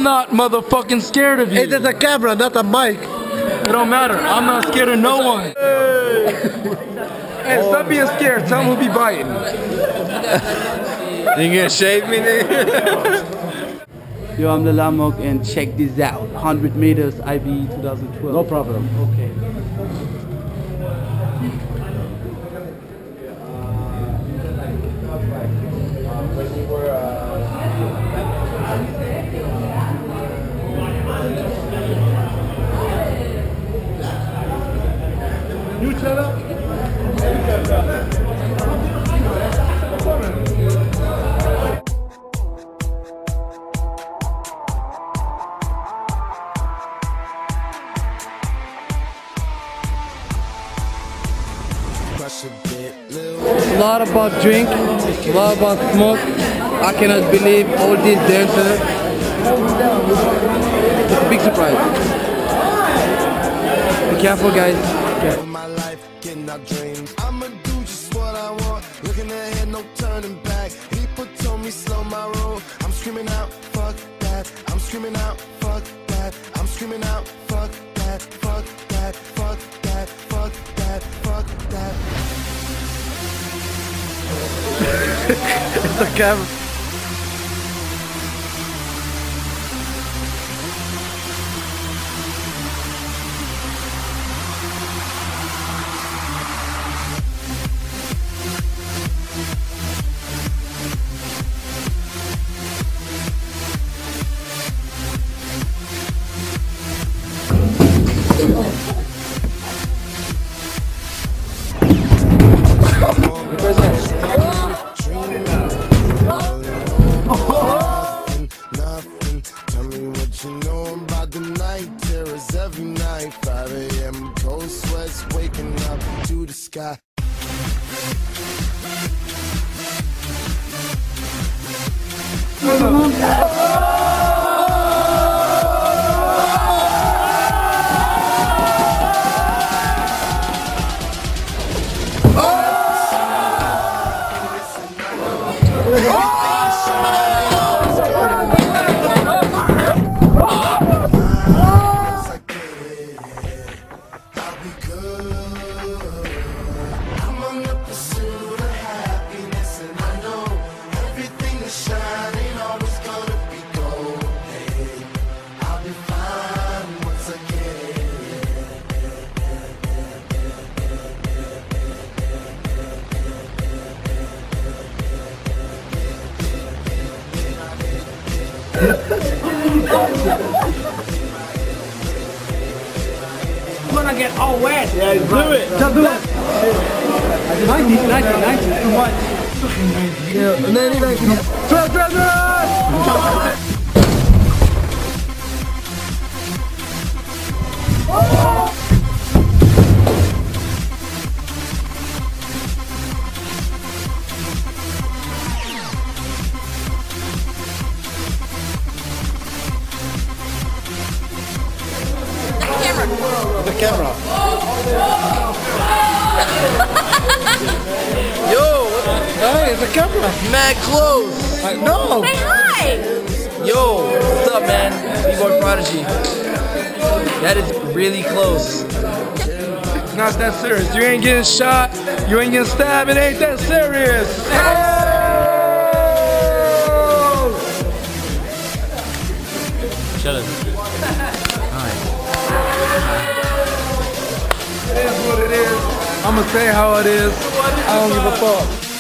I'm not motherfucking scared of you. It is a camera, not a mic. It don't matter. I'm not scared of no one. Hey, stop being scared. Tell them who be biting. You gonna shave me, nigga? Yo, I'm the Lamok and check this out. 100 meters IB 2012. No problem. Okay. You shut up. It's a lot about drink, it's a lot about smoke. I cannot believe all these dancers. It's a big surprise. Be careful, guys. My life, getting our dreams. I'ma do just what I want. Looking ahead, no turning back. People told me slow my roll. I'm screaming out, fuck that. I'm screaming out, fuck that. I'm screaming out, fuck that. Fuck that. Fuck that. Fuck that. Fuck that. It's a camera. Nothing. Tell me what you know about the night terrors every night. 5 a.m. cold sweats waking up to the sky. I'm gonna get all wet. Yeah, do it. Just do it. 90, too much. Yeah, 90. The camera. Yo, Hey, it's a camera. mad close. No. Say hi! Yo, what's up, man? B-boy Prodigy. That is really close. It's not that serious. You ain't getting shot. You ain't getting stabbed. It ain't that serious. Shut up. It is what it is. I'ma say how it is. I don't give a fuck.